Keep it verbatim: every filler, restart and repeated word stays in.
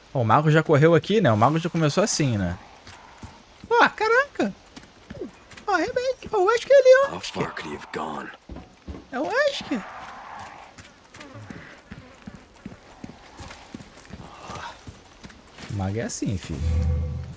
Ó, o mago já correu aqui, né? O mago já começou assim, né? Ó, caraca! Ó, realmente. Ó, o Wesker ali, ó. How far could he have gone? É o Wesker. O mago é assim, filho.